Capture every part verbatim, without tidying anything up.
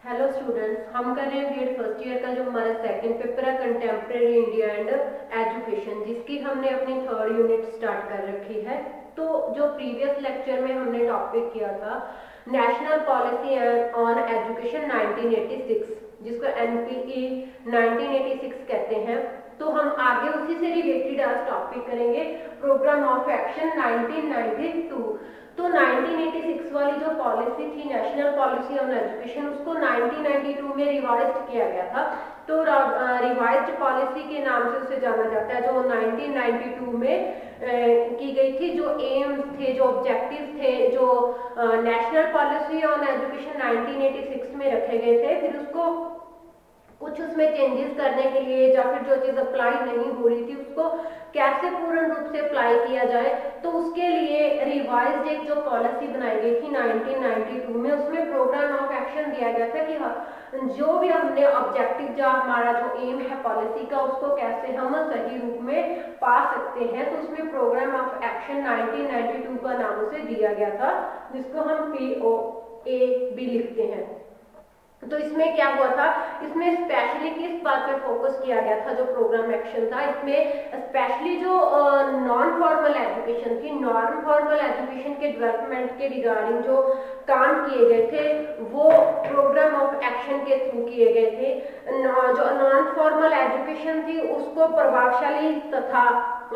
Hello students, हम कर रहे हैं बीएड फर्स्ट ईयर का जो हमारा सेकंड पेपर है कंटेम्प्रेरी इंडिया एंड एजुकेशन, जिसकी हमने अपनी थर्ड यूनिट स्टार्ट कर रखी है। तो जो प्रीवियस लेक्चर में हमने टॉपिक किया था national policy on education nineteen eighty six, जिसको एनपीई नाइनटीन एटी सिक्स कहते हैं, तो हम आगे उसी से रिलेटेड आज टॉपिक करेंगे programme of action nineteen ninety two. तो नाइनटीन एटी सिक्स वाली जो पॉलिसी थी नेशनल पॉलिसी ऑन एजुकेशन, उसको नाइनटीन नाइंटी टू में रिवाइज्ड किया गया था। तो रिवाइज्ड पॉलिसी के नाम से उसे जाना जाता है, जो नाइनटीन नाइंटी टू में की गई थी। जो एम्स थे, जो ऑब्जेक्टिव थे, जो national policy on education nineteen eighty six में रखे गए थे, फिर उसको कुछ उसमें चेंजेस करने के लिए या फिर जो चीज अप्लाई नहीं हो रही थी उसको कैसे पूर्ण रूप से अप्लाई किया जाए, तो उसके लिए रिवाइज्ड एक जो पॉलिसी बनाई गई थी नाइनटीन नाइंटी टू में, उसमें प्रोग्राम ऑफ एक्शन दिया गया था कि जो भी हमने ऑब्जेक्टिव या हमारा जो एम है पॉलिसी का, उसको कैसे हम सही रूप में पा सकते हैं। तो उसमें programme of action nineteen ninety two का नाम उसे दिया गया था, जिसको हम पी ओ ए भी लिखते हैं। तो इसमें क्या हुआ था, इसमें स्पेशली किस बात पे फोकस किया गया था, जो प्रोग्राम एक्शन था इसमें स्पेशली जो नॉन फॉर्मल एजुकेशन थी, नॉन फॉर्मल एजुकेशन के डेवलपमेंट के रिगार्डिंग जो काम किए गए थे वो प्रोग्राम ऑफ एक्शन के थ्रू किए गए थे। जो नॉन फॉर्मल एजुकेशन थी उसको प्रभावशाली तथा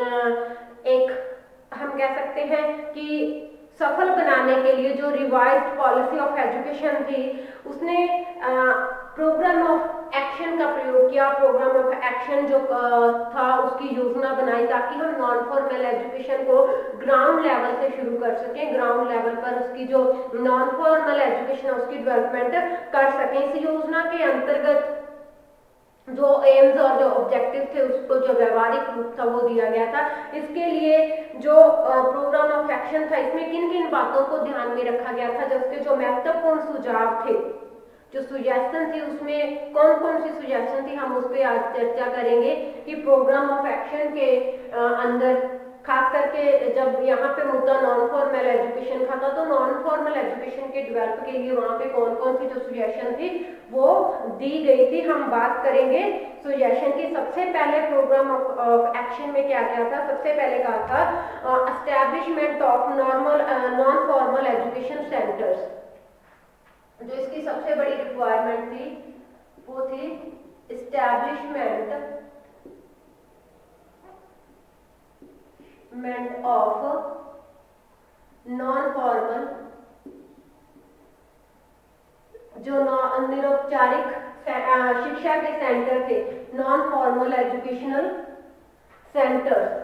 एक हम कह सकते हैं कि सफल बनाने के लिए जो रिवाइज्ड पॉलिसी ऑफ एजुकेशन थी उसने प्रोग्राम ऑफ एक्शन का प्रयोग किया। प्रोग्राम ऑफ एक्शन जो आ, था उसकी योजना बनाई ताकि हम नॉन फॉर्मल एजुकेशन को ग्राउंड लेवल से शुरू कर सकें, ग्राउंड लेवल पर उसकी जो नॉन फॉर्मल एजुकेशन है उसकी डेवलपमेंट कर सकें। इस योजना के अंतर्गत जो एम्स और जो ऑब्जेक्टिव थे उसको जो व्यवहारिक रूप था वो दिया गया था। इसके लिए जो प्रोग्राम ऑफ एक्शन था इसमें किन किन बातों को ध्यान में रखा गया था, जिसके जो महत्वपूर्ण सुझाव थे, जो सुजेशन थी, उसमें कौन कौन सी सुजेशन थी, हम उस पर आज चर्चा करेंगे कि प्रोग्राम ऑफ एक्शन के अंदर खास करके जब यहाँ पे मुद्दा नॉन फॉर्मल एजुकेशन का था, तो नॉन फॉर्मल एजुकेशन के डेवलप के लिए वहाँ पे कौन कौन सी जो सुजेशन थी वो दी गई थी, हम बात करेंगे सुजेशन की। सबसे पहले प्रोग्राम ऑफ एक्शन में क्या क्या था, सबसे पहले कहा था establishment of normal non formal education centres. जो इसकी सबसे बड़ी रिक्वायरमेंट थी वो थी एस्टैब्लिशमेंट ऑफ नॉन फॉर्मल, जो निरौपचारिक शिक्षा के सेंटर थे, non formal educational centres.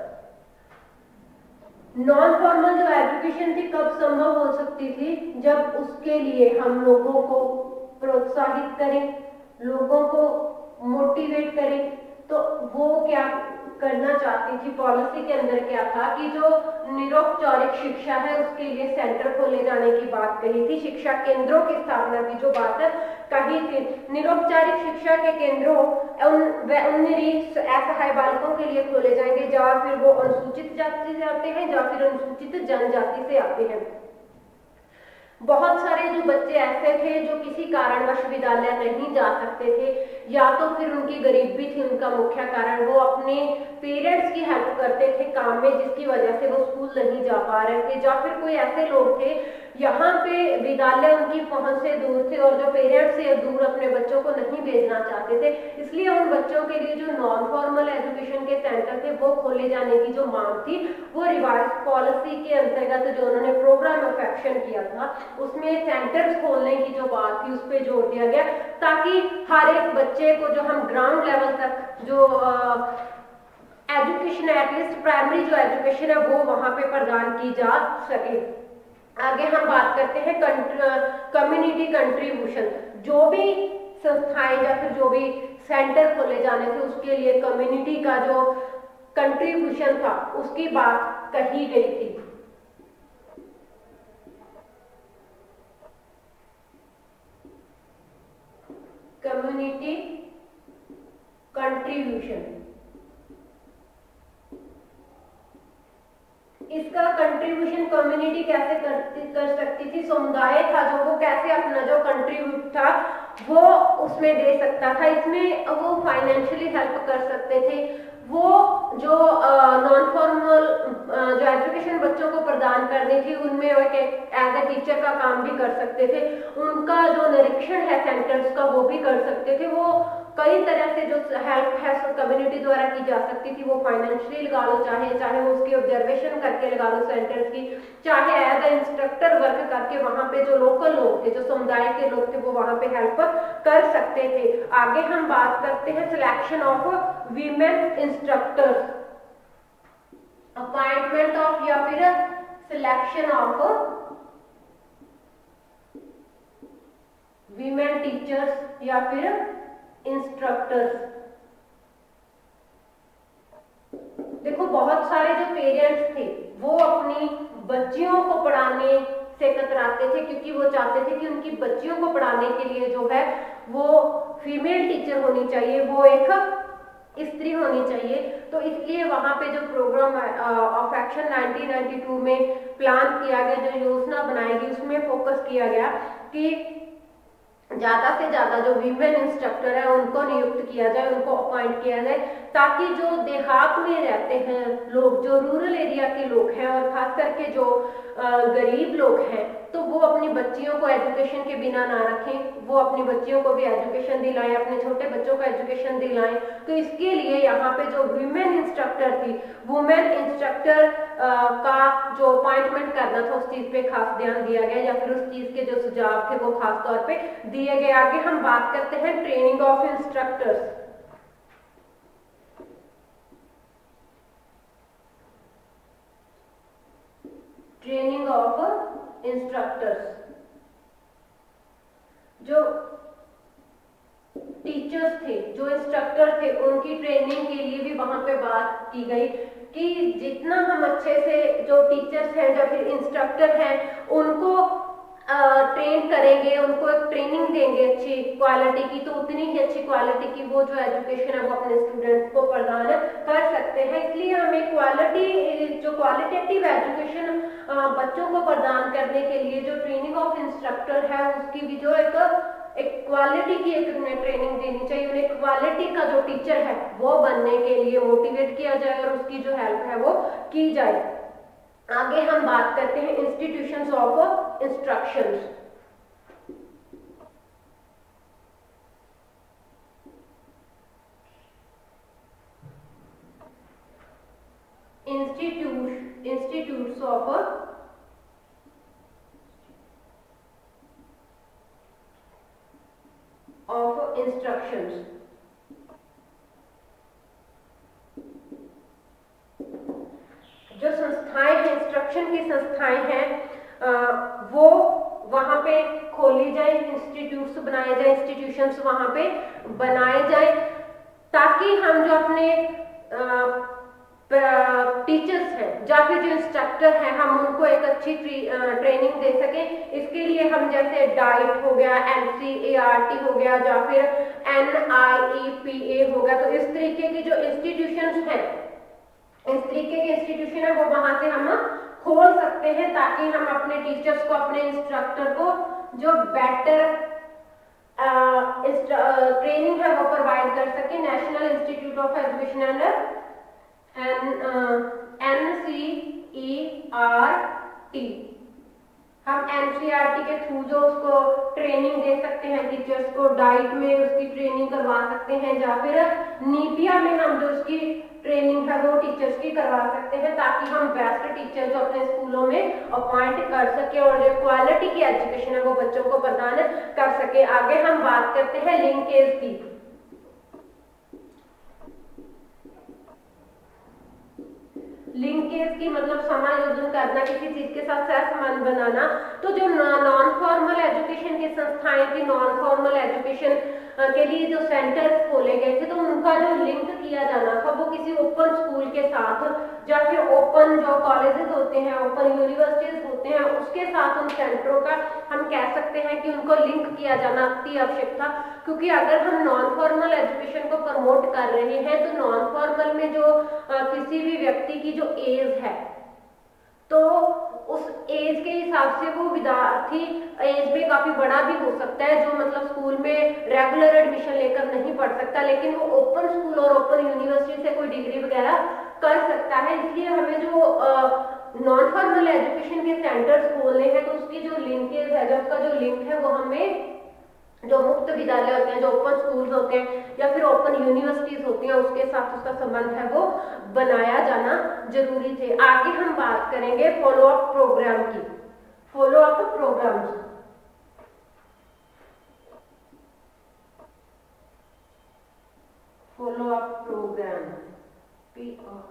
Non formal जो एजुकेशन थी कब संभव हो सकती थी, जब उसके लिए हम लोगों को प्रोत्साहित करें, लोगों को मोटिवेट करें। तो वो क्या करना चाहती थी, पॉलिसी के अंदर क्या था कि जो निरौपचारिक शिक्षा है उसके लिए सेंटर खोले जाने की बात कही थी, शिक्षा केंद्रों की स्थापना की जो बात कही थी। निरौपचारिक शिक्षा के केंद्रों उन उन असहाय बालकों के लिए खोले जाएंगे, या फिर वो अनुसूचित जाति से आते हैं या फिर अनुसूचित जनजाति से आते हैं। बहुत सारे जो बच्चे ऐसे थे जो किसी कारणवश विद्यालय नहीं जा सकते थे, या तो फिर उनकी गरीबी थी उनका मुख्य कारण, वो अपने पेरेंट्स की हेल्प करते थे काम में, जिसकी वजह से वो स्कूल नहीं जा पा रहे थे, या फिर कोई ऐसे लोग थे यहाँ पे विद्यालय उनकी पहुंच से दूर थे और जो पेरेंट्स से दूर अपने बच्चों को नहीं भेजना चाहते थे, इसलिए उन बच्चों के लिए जो नॉन फॉर्मल एजुकेशन के सेंटर थे वो खोले जाने की जो मांग थी, वो रिवाइज पॉलिसी के अंतर्गत जो उन्होंने प्रोग्राम ऑफ एक्शन किया था उसमें सेंटर्स खोलने की जो बात थी उस पर जोर दिया गया, ताकि हर एक बच्चे को जो हम ग्राउंड लेवल तक जो एजुकेशन एटलीस्ट प्राइमरी जो एजुकेशन है वो वहां पे प्रदान की जा सके। आगे हम बात करते हैं कम्युनिटी कंट्रीब्यूशन। जो भी संस्थाएं या फिर जो भी सेंटर खोले जाने थे उसके लिए कम्युनिटी का जो कंट्रीब्यूशन था उसकी बात कही गई थी। कम्युनिटी कंट्रीब्यूशन, इसका कंट्रीब्यूशन कम्युनिटी कैसे कर, कर सकती थी, समुदाय था जो वो कैसे अपना जो कंट्रीब्यूट था वो उसमें दे सकता था, इसमें वो फाइनेंशियली हेल्प कर सकते थे। वो जो नॉन फॉर्मल जो एजुकेशन बच्चों को प्रदान करनी थी उनमें एक एज ए टीचर का काम भी कर सकते थे। उनका जो निरीक्षण है सेंटर्स का वो भी कर सकते थे। वो कई तरह से जो हेल्प है कम्युनिटी द्वारा की जा सकती थी, वो फाइनेंशियली लगा लो, चाहे चाहे वो उसकी ऑब्जर्वेशन करके लगा लो सेंटर्स की, चाहे एज ए इंस्ट्रक्टर वर्क करके वहां पे जो लोकल लोग थे, जो समुदाय के लोग थे, वो वहां पे हेल्प कर सकते थे। आगे हम बात करते हैं selection of women instructors, appointment of या फिर सिलेक्शन ऑफ वीमेन टीचर्स या फिर इंस्ट्रक्टर्स। देखो बहुत सारे जो पेरेंट्स थे वो अपनी बच्चियों को पढ़ाने से कतराते थे, क्योंकि वो चाहते थे कि उनकी बच्चियों को पढ़ाने के लिए जो है वो फीमेल टीचर होनी चाहिए, वो एक स्त्री होनी चाहिए। तो इसलिए वहां पे जो programme of action nineteen ninety two में प्लान किया गया, जो योजना बनाई गई, उसमें फोकस किया गया कि ज्यादा से ज्यादा जो वीमेन इंस्ट्रक्टर है उनको नियुक्त किया जाए, उनको अपॉइंट किया जाए, ताकि जो देहात में रहते हैं लोग, जो रूरल एरिया के लोग हैं और खास करके जो गरीब लोग हैं, तो वो अपनी बच्चियों को एजुकेशन के बिना ना रखें, वो अपनी बच्चियों को भी एजुकेशन दिलाएं, अपने छोटे बच्चों को एजुकेशन दिलाएं। तो इसके लिए यहाँ पे जो वीमेन इंस्ट्रक्टर थी, वुमेन इंस्ट्रक्टर का जो अपॉइंटमेंट करना था उस चीज पे खास ध्यान दिया गया, या फिर उस चीज के जो सुझाव थे वो खास तौर पे दिए गए। आगे हम बात करते हैं training of instructors. Training of instructors, जो टीचर्स थे, जो इंस्ट्रक्टर थे, उनकी ट्रेनिंग के लिए भी वहां पे बात की गई कि जितना हम अच्छे से जो टीचर्स हैं या फिर इंस्ट्रक्टर हैं उनको ट्रेन करेंगे, उनको एक ट्रेनिंग देंगे अच्छी क्वालिटी की, तो उतनी ही अच्छी क्वालिटी की वो जो एजुकेशन है वो अपने स्टूडेंट्स को प्रदान कर सकते हैं। इसलिए हमें क्वालिटी जो क्वालिटेटिव एजुकेशन बच्चों को प्रदान करने के लिए जो ट्रेनिंग ऑफ इंस्ट्रक्टर है उसकी भी जो एक एक क्वालिटी की एक उन्हें ट्रेनिंग देनी चाहिए, उन्हें क्वालिटी का जो टीचर है वो बनने के लिए मोटिवेट किया जाए और उसकी जो हेल्प है वो की जाए। आगे हम बात करते हैं institutions of instructions. Institute institutes of of instructions. जो संस्थाएं हैं, इंस्ट्रक्शन की संस्थाएं हैं, वो वहां पे खोली जाए, इंस्टीट्यूट्स बनाए जाए, इंस्टीट्यूशंस वहां पे बनाए जाए, ताकि हम जो अपने टीचर्स हैं या फिर जो इंस्ट्रक्टर हैं हम उनको एक अच्छी ट्रेनिंग दे सकें। इसके लिए हम जैसे डाइट हो गया, N C A R T हो गया या फिर N I E P A हो गया, तो इस तरीके की जो इंस्टीट्यूशंस हैं, इस तरीके के इंस्टीट्यूशन है वो वहां से हम खोल सकते हैं, ताकि हम अपने टीचर्स को, अपने इंस्ट्रक्टर को जो बेटर ट्रेनिंग है वो प्रोवाइड कर सके। National institute of education and N C E R T, हम एन सी आर टी के थ्रू जो उसको ट्रेनिंग दे सकते हैं टीचर्स को, डाइट में उसकी ट्रेनिंग करवा सकते हैं, या फिर नीपिया में हम जो उसकी ट्रेनिंग है वो टीचर्स की करवा सकते हैं, ताकि हम बेस्ट टीचर जो अपने स्कूलों में अपॉइंट कर सके और जो क्वालिटी की एजुकेशन है वो बच्चों को प्रदान कर सके। आगे हम बात करते हैं लिंकेज की। लिंकेज की मतलब समायोजन करना, किसी चीज के साथ सहसंबंध बनाना। तो जो नॉन फॉर्मल एजुकेशन की संस्थाएं थी, नॉन फॉर्मल एजुकेशन के लिए जो सेंटर्स खोले गए थे, तो उनका जो लिंक किया जाना था वो किसी ओपन स्कूल के साथ या फिर ओपन जो कॉलेजेस होते हैं, ओपन यूनिवर्सिटीज होते हैं, उसके साथ उन सेंटरों का हम कह सकते हैं कि उनको लिंक किया जाना अति आवश्यक था। क्योंकि अगर हम नॉन फॉर्मल एजुकेशन को प्रमोट कर रहे हैं तो नॉन फॉर्मल में जो आ, किसी भी व्यक्ति की जो एज है, तो उस एज के हिसाब से वो विद्यार्थी एज में काफी बड़ा भी हो सकता है, जो मतलब रेगुलर एडमिशन लेकर नहीं पढ़ सकता, लेकिन वो ओपन स्कूल और ओपन यूनिवर्सिटी से कोई डिग्री वगैरह कर सकता है। इसलिए हमें जो नॉन फॉर्मल एजुकेशन के सेंटर्स खोलने हैं तो उसकी जो लिंकेज है, जो उसका जो लिंक है, वो हमें जो मुक्त विद्यालय होते हैं, जो ओपन स्कूल्स होते हैं या फिर ओपन यूनिवर्सिटीज होती हैं, उसके साथ उसका संबंध है वो बनाया जाना जरूरी थे। आगे हम बात करेंगे फॉलो अप प्रोग्राम की। Follow up programme follow up programme P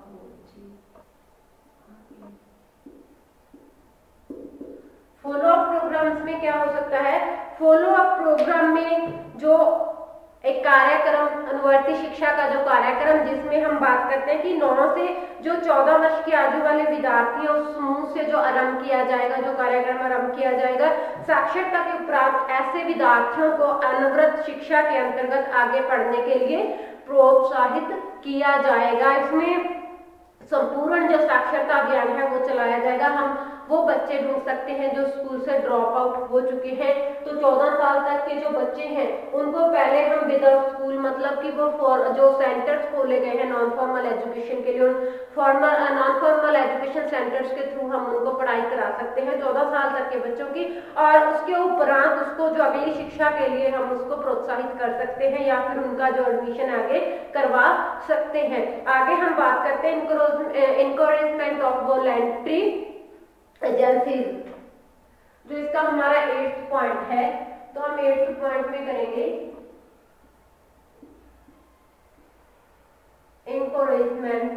follow up programmes में क्या हो सकता है? फॉलो अप प्रोग्राम में जो एक कार्यक्रम, अनुवर्ती शिक्षा का जो कार्यक्रम, जिसमें हम बात करते हैं कि नौ से जो चौदह वर्ष की आयु वाले विद्यार्थी हैं उस समूह से जो आरंभ किया जाएगा, जो कार्यक्रम आरंभ किया जाएगा, साक्षरता के उपरांत ऐसे विद्यार्थियों को अनवरत शिक्षा के अंतर्गत आगे पढ़ने के लिए प्रोत्साहित किया जाएगा। इसमें संपूर्ण जो साक्षरता अभियान है वो चलाया जाएगा। हम वो बच्चे ढूंढ सकते हैं जो स्कूल से ड्रॉप आउट हो चुके हैं, तो चौदह साल तक के जो बच्चे हैं उनको पहले हम विदाउट स्कूल, मतलब कि वो फॉर जो सेंटर्स खोले गए हैं नॉन फॉर्मल एजुकेशन के लिए, उन formal non formal education centres के थ्रू हम उनको पढ़ाई करा सकते हैं चौदह साल तक के बच्चों की, और उसके उपरांत उसको जो अगली शिक्षा के लिए हम उसको प्रोत्साहित कर सकते हैं या फिर उनका जो एडमिशन आगे करवा सकते हैं। आगे हम बात करते हैं इनकरेजमेंट ऑफ वॉलंटरी एजेंसीज, जो इसका हमारा एट्थ पॉइंट है। तो हम एट्थ पॉइंट में करेंगे इनकरेजमेंट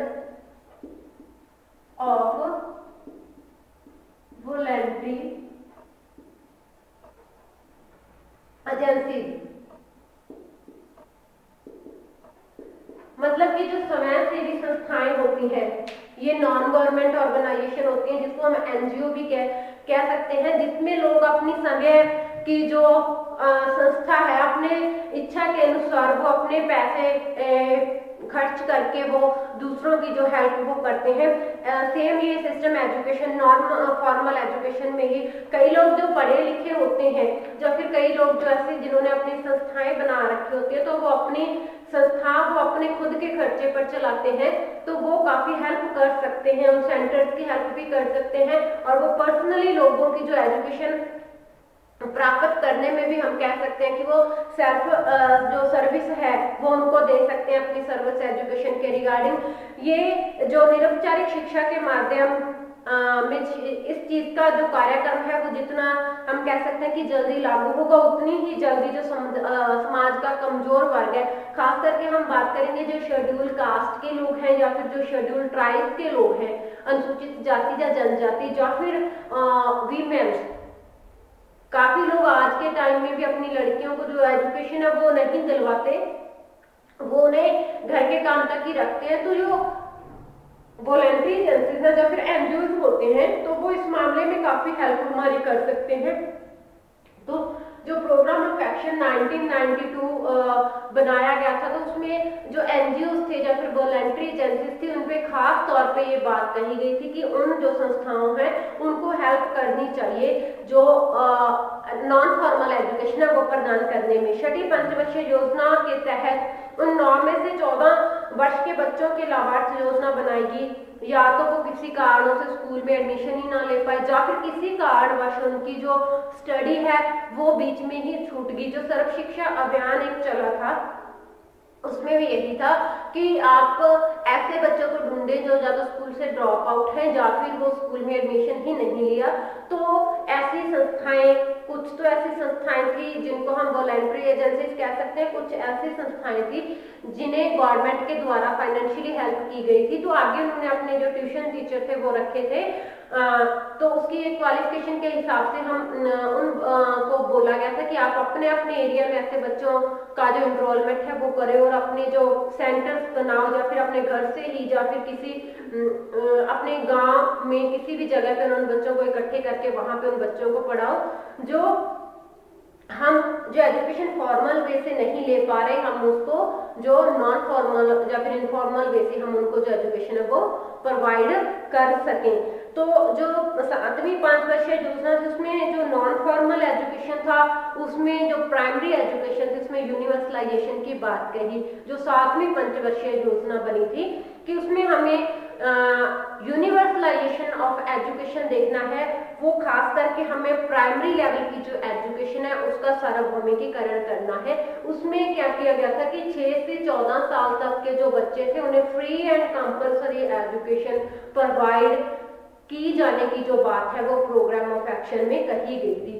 ऑफ वॉलंटरी एजेंसीज, मतलब कि जो समाजसेवी संस्थाएं होती हैं, ये नॉन गवर्नमेंट ऑर्गेनाइजेशन होती हैं, जिसको हम एनजीओ भी कह कह सकते हैं, जिसमें लोग अपनी समय की जो आ, संस्था है, अपने इच्छा के अनुसार वो अपने पैसे ए, खर्च करके वो दूसरों की जो हेल्प वो करते हैं। सेम ये system education, non formal education में ही कई लोग जो पढ़े लिखे होते हैं, या फिर कई लोग जो ऐसे जिन्होंने अपनी संस्थाएं बना रखी होती है, तो वो अपनी संस्था वो अपने खुद के खर्चे पर चलाते हैं, तो वो काफी हेल्प कर सकते हैं, उन सेंटर्स की हेल्प भी कर सकते हैं, और वो पर्सनली लोगों की जो एजुकेशन प्राप्त करने में भी हम कह सकते हैं कि वो सेल्फ जो सर्विस है वो उनको दे सकते हैं अपनी सर्विस एजुकेशन के रिगार्डिंग। ये जो निरौपचारिक शिक्षा के माध्यम में इस चीज का जो कार्यक्रम है वो जितना हम कह सकते हैं कि जल्दी लागू होगा, उतनी ही जल्दी जो समाज का कमजोर वर्ग है, खास करके हम बात करेंगे जो शेड्यूल कास्ट के लोग हैं या फिर जो शेड्यूल ट्राइब के लोग हैं, अनुसूचित जाति या जनजाति, या फिर वीमेन्स। काफी लोग आज के टाइम में भी अपनी लड़कियों को जो एजुकेशन है वो नहीं दिलवाते, वो उन्हें घर के काम तक ही रखते हैं। तो जो वॉलंटरी एजेंसीज है या फिर एनजीओ होते हैं, तो वो इस मामले में काफी हेल्प हमारी कर सकते हैं। तो जो programme of action nineteen ninety two बनाया गया था, तो उसमें जो एनजीओ थे या फिर वॉलंटरी एजेंसीज थी, उन पे खास तौर पे ये बात कही गई थी कि उन जो संस्थाओं हैं उनको हेल्प करनी चाहिए जो नॉन फॉर्मल एजुकेशन है वो प्रदान करने में। छठी पंचवर्षीय योजना के तहत उन नौ में से चौदह वर्ष के बच्चों के लाभार्थ योजना बनाएगी, या तो वो किसी कारणों से स्कूल में एडमिशन ही ना ले पाए, या फिर किसी कारणवश उनकी जो स्टडी है वो बीच में ही छूट गई। जो सर्व शिक्षा अभियान एक चला था उसमें भी यही था कि आप ऐसे बच्चों को ढूंढे जो या तो स्कूल से ड्रॉप आउट है या फिर वो स्कूल में एडमिशन ही नहीं लिया। तो ऐसी संस्थाएं, कुछ तो ऐसी संस्थाएं थी जिनको हम वॉलंटरी एजेंसीज कह सकते हैं, कुछ ऐसी संस्थाएं थी जिन्हें गवर्नमेंट के द्वारा फाइनेंशियली हेल्प की गई थी। तो आगे उन्होंने अपने जो ट्यूशन टीचर थे वो रखे थे, आ, तो उसकी क्वालिफिकेशन के हिसाब से हम उन को बोला गया था कि आप अपने अपने एरिया में ऐसे बच्चों का जो इनरोलमेंट है वो करें और अपने जो सेंटर्स बनाओ, या फिर अपने घर से ही या फिर किसी अपने गांव में किसी भी जगह पे उन बच्चों को इकट्ठे करके वहां पे उन बच्चों को पढ़ाओ जो हम जो एजुकेशन फॉर्मल वे से नहीं ले पा रहे, हम उसको जो नॉन फॉर्मल या फिर इनफॉर्मल वे से हम उनको जो एजुकेशन है वो प्रोवाइड कर सकें। तो जो सातवीं पाँच वर्षीय योजना थी उसमें जो नॉन फॉर्मल एजुकेशन था, उसमें जो प्राइमरी एजुकेशन थी उसमें यूनिवर्सलाइजेशन की बात कही। जो सातवीं पंचवर्षीय योजना बनी थी कि उसमें हमें यूनिवर्सलाइजेशन ऑफ एजुकेशन देखना है, वो खास करके हमें प्राइमरी लेवल की जो एजुकेशन है उसका सार्वभौमिकीकरण करना है। उसमें क्या किया गया था कि छह से चौदह साल तक के जो बच्चे थे उन्हें free and compulsory education provide की जाने की जो बात है वो प्रोग्राम ऑफ एक्शन में कही गई थी।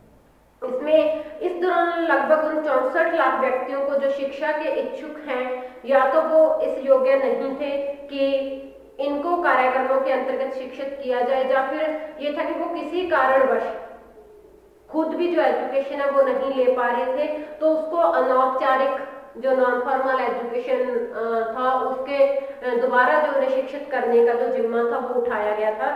इसमें इस दौरान लगभग उन चौसठ लाख व्यक्तियों को जो शिक्षा के इच्छुक हैं, या तो वो इस योग्य नहीं थे कि इनको कार्यक्रमों के अंतर्गत शिक्षित किया जाए, या फिर ये था कि वो किसी कारणवश खुद भी जो एजुकेशन है वो नहीं ले पा रहे थे, तो उसको अनौपचारिक जो नॉन फॉर्मल एजुकेशन था उसके दोबारा जो उन्हें शिक्षित करने का जो जिम्मा था वो उठाया गया था।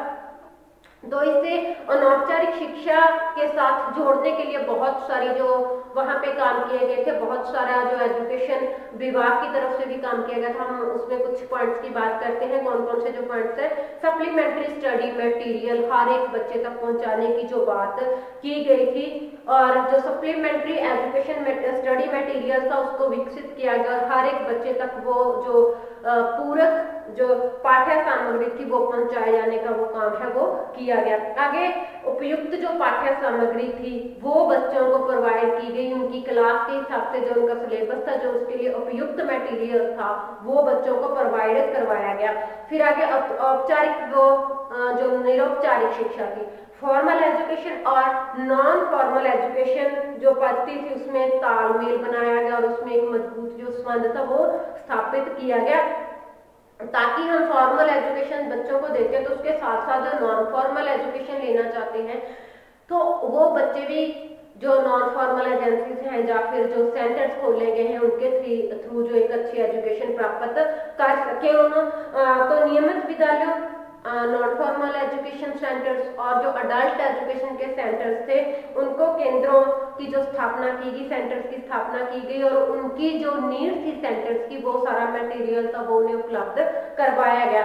तो इससे अनौपचारिक शिक्षा के साथ जोड़ने के लिए बहुत सारी जो वहाँ पे काम किए गए थे, बहुत सारा जो एजुकेशन विभाग की तरफ से भी काम किया गया था। हम उसमें कुछ पॉइंट्स की बात करते हैं, कौन कौन से जो पॉइंट्स है। सप्लीमेंट्री स्टडी मटेरियल हर एक बच्चे तक पहुंचाने की जो बात की गई थी, और जो सप्लीमेंट्री एजुकेशन स्टडी मटेरियल था उसको विकसित किया गया, और हर एक बच्चे तक वो जो पूरक जो पाठ्य सामग्री थी वो पहुंचाए जाने का वो काम है वो किया गया। आगे उपयुक्त जो पाठ्य सामग्री थी वो बच्चों को प्रोवाइड की गई, उनकी क्लास के हिसाब से जो उनका सिलेबस था, जो उसके लिए उपयुक्त मटेरियल था वो बच्चों को प्रोवाइड करवाया गया। फिर आगे औपचारिक वो जो निरौपचारिक शिक्षा थी, फॉर्मल एजुकेशन और नॉन फॉर्मल एजुकेशन जो पद्धति थी उसमें तालमेल बनाया गया, और उसमें एक मजबूत जो संबंध था वो स्थापित किया गया, ताकि हम फॉर्मल एजुकेशन बच्चों को देते हैं तो उसके साथ साथ जो नॉन फॉर्मल एजुकेशन लेना चाहते हैं तो वो बच्चे भी जो नॉन फॉर्मल एजेंसीज हैं या फिर जो सेंटर्स खोले गए हैं उनके थ्रू जो एक अच्छी एजुकेशन प्राप्त कर सके। उन्होंने तो नियमित विद्यालयों, नॉन फॉर्मल एजुकेशन सेंटर्स और जो अडल्ट एजुकेशन के सेंटर्स थे उनको केंद्रों की जो स्थापना की गई, सेंटर्स की स्थापना की गई, और उनकी जो नीड थी सेंटर्स की वो सारा मटेरियल था वो उन्हें उपलब्ध करवाया गया।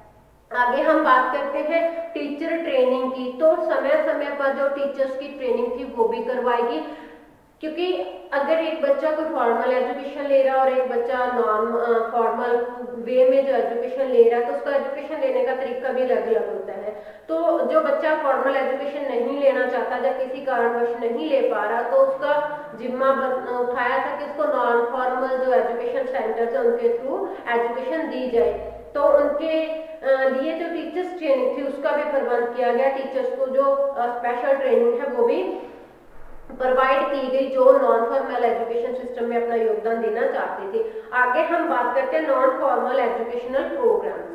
आगे हम बात करते हैं टीचर ट्रेनिंग की। तो समय समय पर जो टीचर्स की ट्रेनिंग थी वो भी करवाएगी, क्योंकि अगर एक बच्चा कोई फॉर्मल एजुकेशन ले रहा है और एक बच्चा नॉन फॉर्मल वे में जो एजुकेशन ले रहा है तो उसका एजुकेशन लेने का तरीका भी अलग अलग होता है। तो जो बच्चा फॉर्मल एजुकेशन नहीं लेना चाहता या किसी कारणवश नहीं ले पा रहा तो उसका जिम्मा उठाया था कि उसको नॉन फॉर्मल जो एजुकेशन सेंटर्स है उनके थ्रू एजुकेशन दी जाए। तो उनके लिए जो टीचर्स ट्रेनिंग थी उसका भी प्रबंध किया गया, टीचर्स को जो स्पेशल ट्रेनिंग है वो भी प्रोवाइड की गई जो नॉन फॉर्मल एजुकेशन सिस्टम में अपना योगदान देना चाहते थे। आगे हम बात करते हैं non formal educational programmes.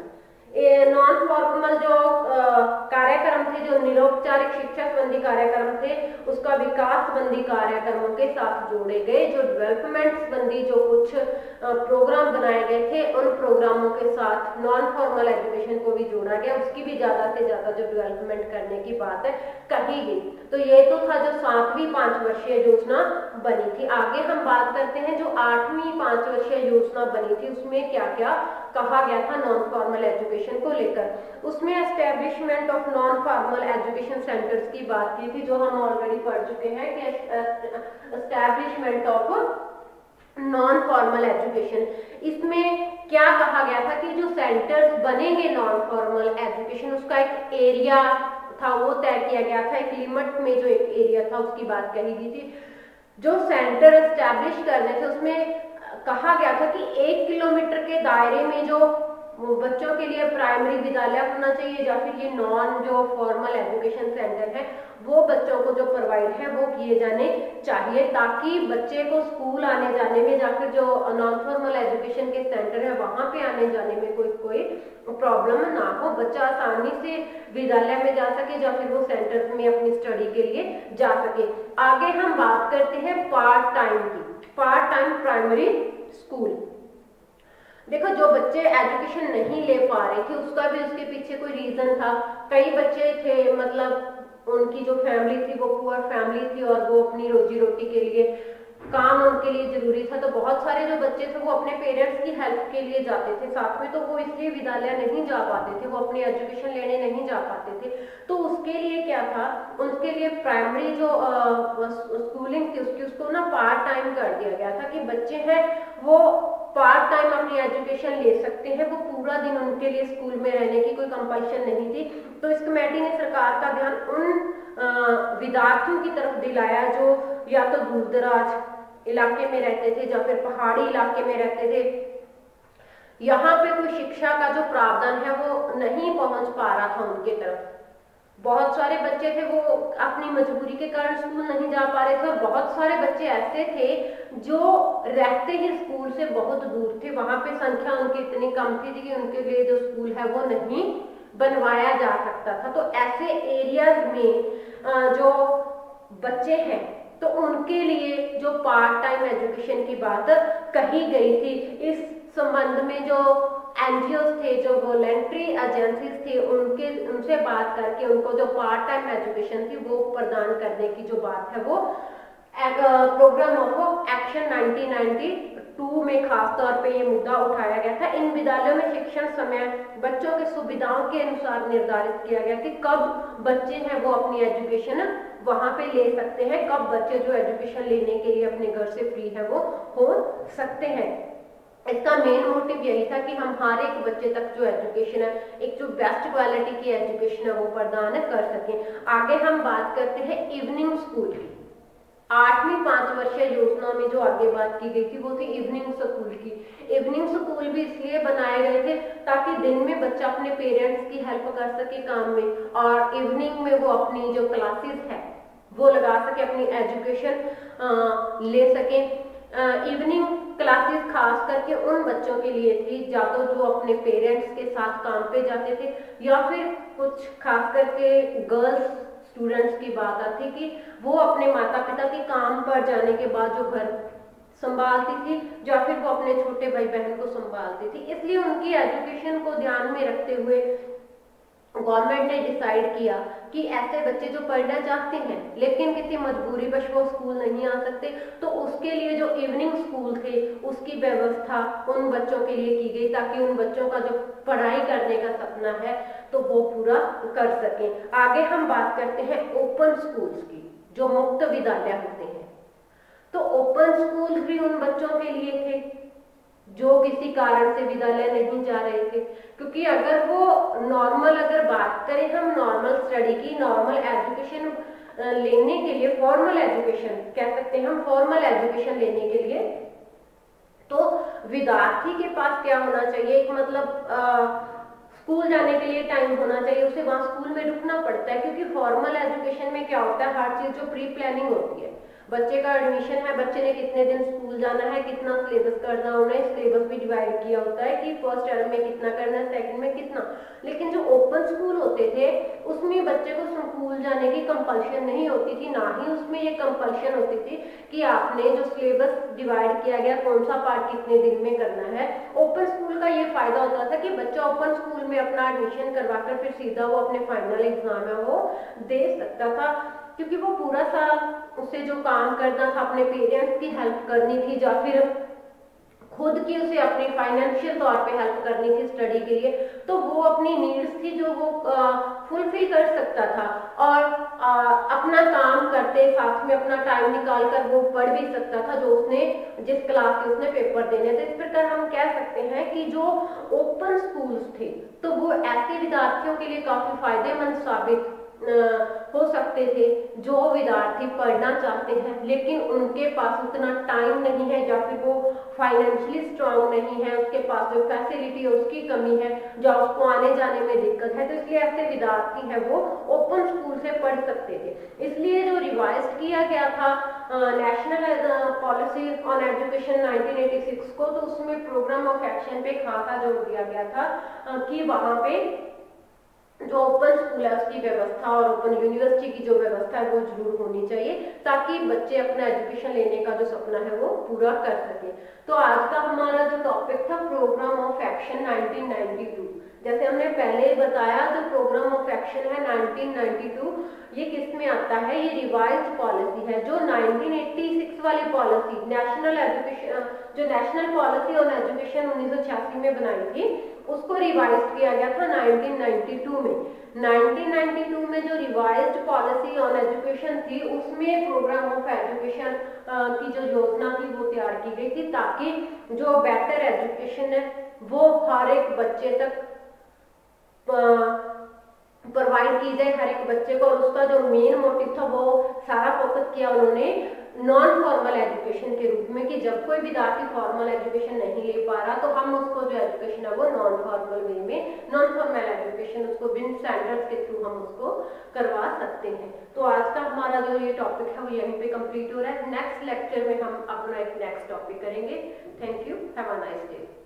Non formal जो कार्यक्रम थे, जो निरौपचारिक शिक्षा संबंधी कार्यक्रम थे, उसका विकास संबंधी कार्यक्रमों के साथ जोड़े गए। जो डेवलपमेंट संबंधी जो कुछ प्रोग्राम बनाए गए थे उन प्रोग्रामों के साथ नॉन फॉर्मल एजुकेशन को भी जोड़ा गया, उसकी भी ज्यादा से ज्यादा जो डेवलपमेंट करने की बात है कही गई। तो ये तो था जो सातवीं पांच वर्षीय योजना बनी थी। आगे हम बात करते हैं जो आठवीं पांच वर्षीय योजना बनी थी उसमें क्या क्या कहा गया था नॉन फॉर्मल एजुकेशन को लेकर। उसमें establishment of non formal education centres की बात की थी, जो हम ऑलरेडी पढ़ चुके हैं कि establishment of non formal education. इसमें क्या कहा गया था कि जो सेंटर्स बनेंगे नॉन फॉर्मल एजुकेशन उसका एक एरिया था वो तय किया गया था, एक लिमिट में जो एक एरिया था उसकी बात कही गई थी। जो सेंटर एस्टैब्लिश करने थे उसमें कहा गया था कि एक किलोमीटर के दायरे में जो बच्चों के लिए प्राइमरी विद्यालय होना चाहिए या फिर ये नॉन जो फॉर्मल एजुकेशन सेंटर है वो बच्चों को जो प्रोवाइड है वो किए जाने चाहिए, ताकि बच्चे को स्कूल आने जाने में या फिर जो नॉन फॉर्मल एजुकेशन के सेंटर है वहां पे आने जाने में कोई कोई प्रॉब्लम ना हो, बच्चा आसानी से विद्यालय में जा सके या फिर वो सेंटर्स में अपनी स्टडी के लिए जा सके। आगे हम बात करते हैं पार्ट टाइम की, पार्ट टाइम प्राइमरी स्कूल। देखो जो बच्चे एजुकेशन नहीं ले पा रहे थे उसका भी उसके पीछे कोई रीजन था। कई बच्चे थे मतलब उनकी जो फैमिली थी वो पुअर फैमिली थी और वो अपनी रोजी रोटी के लिए काम उनके लिए जरूरी था। तो बहुत सारे जो बच्चे थे वो अपने पेरेंट्स की हेल्प के लिए जाते थे साथ में, तो वो इसलिए विद्यालय नहीं जा पाते थे, वो अपनी एजुकेशन लेने नहीं जा पाते थे। तो उसके लिए क्या था, उसके लिए प्राइमरी जो स्कूलिंग थी उसकी उसको ना पार्ट टाइम कर दिया गया था कि बच्चे हैं वो पार्ट टाइम अपनी एजुकेशन ले सकते हैं, वो पूरा दिन उनके लिए स्कूल में रहने की कोई कंपल्शन नहीं थी। तो इस कमेटी ने सरकार का ध्यान उन विद्यार्थियों की तरफ दिलाया जो या तो दूर दराज इलाके में रहते थे या फिर पहाड़ी इलाके में रहते थे, यहाँ पे कोई शिक्षा का जो प्रावधान है वो नहीं पहुंच पा रहा था उनके तरफ। बहुत सारे बच्चे थे वो अपनी मजबूरी के कारण स्कूल नहीं जा पा रहे थे, और बहुत सारे बच्चे ऐसे थे जो रहते ही स्कूल से बहुत दूर थे, वहां पे संख्या उनकी इतनी कम थी कि उनके लिए जो स्कूल है वो नहीं बनवाया जा सकता था। तो ऐसे एरियाज में जो बच्चे हैं तो उनके लिए जो पार्ट टाइम एजुकेशन की बात कही गई थी। इस संबंध में जो एनजीओस थे, जो वॉलेंट्री एजेंसीज थी, उनके उनसे बात करके उनको जो पार्ट टाइम एजुकेशन थी वो प्रदान करने की जो बात है वो programme of action nineteen ninety two में खास तौर पे ये मुद्दा उठाया गया था। इन विद्यालयों में शिक्षण समय बच्चों की सुविधाओं के अनुसार निर्धारित किया गया कि कब बच्चे हैं वो अपनी एजुकेशन वहां पे ले सकते हैं, कब बच्चे जो एजुकेशन लेने के लिए अपने घर से फ्री है वो हो सकते हैं। इसका मेन मोटिव यही था कि हम हर एक बच्चे तक जो एजुकेशन है, एक जो बेस्ट क्वालिटी की एजुकेशन है वो प्रदान कर सकें। आगे हम बात करते हैं इवनिंग स्कूल की। आठवीं पांच वर्षीय योजना में जो आगे बात की गई थी वो थी इवनिंग स्कूल की। इवनिंग स्कूल भी इसलिए बनाए गए थे ताकि दिन में बच्चा अपने पेरेंट्स की हेल्प कर सके काम में, और इवनिंग में वो अपनी जो क्लासेस है वो लगा सके, अपनी एजुकेशन ले सके। इवनिंग क्लासेस खास करके उन बच्चों के लिए थी या तो जो अपने पेरेंट्स के साथ काम पे जाते थे, या फिर कुछ खास करके गर्ल्स स्टूडेंट्स की बात आती कि वो अपने माता पिता के काम पर जाने के बाद जो घर संभालती थी या फिर वो अपने छोटे भाई बहन को संभालती थी। इसलिए उनकी एजुकेशन को ध्यान में रखते हुए गवर्नमेंट ने डिसाइड किया कि ऐसे बच्चे जो पढ़ना चाहते हैं लेकिन किसी मजबूरीवश वो स्कूल नहीं आ सकते, तो उसके लिए जो इवनिंग स्कूल थे उसकी व्यवस्था उन बच्चों के लिए की गई ताकि उन बच्चों का जो पढ़ाई करने का सपना है तो वो पूरा कर सकें। आगे हम बात करते हैं ओपन स्कूल्स की, जो मुक्त विद्यालय होते हैं। तो ओपन स्कूल भी उन बच्चों के लिए थे जो किसी कारण से विद्यालय नहीं जा रहे थे, क्योंकि अगर वो नॉर्मल अगर बात करें हम नॉर्मल स्टडी की, नॉर्मल एजुकेशन लेने के लिए, फॉर्मल एजुकेशन कह सकते हैं हम, फॉर्मल एजुकेशन लेने के लिए तो विद्यार्थी के पास क्या होना चाहिए, एक मतलब आ, स्कूल जाने के लिए टाइम होना चाहिए, उसे वहां स्कूल में रुकना पड़ता है, क्योंकि फॉर्मल एजुकेशन में क्या होता है, हर चीज जो प्री प्लानिंग होती है, बच्चे का एडमिशन है, बच्चे ने कितने दिन स्कूल जाना है, कितना सिलेबस करना, उन्हें सिलेबस भी डिवाइड किया होता है कि फर्स्ट टर्म में कितना करना है, सेकंड में कितना। लेकिन जो ओपन स्कूल होते थे उसमें बच्चे को स्कूल जाने की कंपल्शन नहीं होती थी, ना ही उसमें ये कंपल्शन होती थी कि आपने जो सिलेबस डिवाइड किया गया कौन सा पार्ट कितने दिन में करना है। ओपन स्कूल का ये फायदा होता था कि बच्चा ओपन स्कूल में अपना एडमिशन करवाकर फिर सीधा वो अपने फाइनल एग्जाम है वो दे सकता था, क्योंकि वो पूरा साल उसे जो काम करना था, अपने पेरेंट्स की हेल्प करनी थी या फिर खुद की उसे अपनी फाइनेंशियल तौर पे हेल्प करनी थी स्टडी के लिए, तो वो अपनी नीड्स थी जो वो फुलफिल कर सकता था और आ, अपना काम करते साथ में अपना टाइम निकाल कर वो पढ़ भी सकता था जो उसने जिस क्लास के उसने पेपर देने थे। इस प्रकार हम कह सकते हैं कि जो ओपन स्कूल्स थे तो वो ऐसे विद्यार्थियों के लिए काफी फायदेमंद साबित हो सकते थे जो विद्यार्थी पढ़ना चाहते हैं लेकिन उनके पास उतना टाइम नहीं है या फिर वो फाइनेंशियली स्ट्रांग नहीं है, उसके पास जो फैसिलिटी है उसकी कमी है, जो उसको आने जाने में दिक्कत है, तो इसलिए ऐसे विद्यार्थी है वो ओपन स्कूल से पढ़ सकते थे। इसलिए जो रिवाइज किया गया था national policy on education nineteen eighty six को, तो उसमें प्रोग्राम ऑफ एक्शन पे खासा जोर दिया गया था uh, कि वहां पे जो ओपन स्कूल है उसकी व्यवस्था और ओपन यूनिवर्सिटी की जो व्यवस्था है वो जरूर होनी चाहिए ताकि बच्चे अपना एजुकेशन लेने का जो सपना है वो पूरा कर सके। तो आज का हमारा जो टॉपिक था programme of action nineteen ninety two, जैसे हमने पहले बताया, जो प्रोग्राम ऑफ एक्शन है नाइनटीन नाइंटी टू, ये किस में आता है? ये रिवाइज्ड पॉलिसी है। जो नाइनटीन एटी सिक्स वाली पॉलिसी, नेशनल एजुकेशन, जो नेशनल पॉलिसी ऑन एजुकेशन उन्नीस सौ छियासी में बनाई थी, उसको रिवाइज किया गया था नाइनटीन नाइंटी टू में। नाइनटीन नाइंटी टू में जो रिवाइज्ड पॉलिसी ऑन एजुकेशन थी, उसमें प्रोग्राम ऑफ एजुकेशन की जो योजना थी वो तैयार की गई थी, ताकि जो बेटर एजुकेशन है वो हर एक बच्चे तक प्रोवाइड की जाए, हर एक बच्चे को। और उसका जो मेन मोटिव था वो सारा फोकस किया उन्होंने नॉन फॉर्मल एजुकेशन के रूप में, कि जब कोई विद्यार्थी फॉर्मल एजुकेशन नहीं ले पा रहा तो हम उसको जो एजुकेशन है वो नॉन फॉर्मल वे में, नॉन फॉर्मल एजुकेशन उसको बिन स्टैंडर्ड्स के थ्रू हम उसको करवा सकते हैं। तो आज का हमारा जो ये टॉपिक है वो यहीं पे कंप्लीट हो रहा है। नेक्स्ट लेक्चर में हम अपना एक नेक्स्ट टॉपिक करेंगे। Thank you, have a nice day.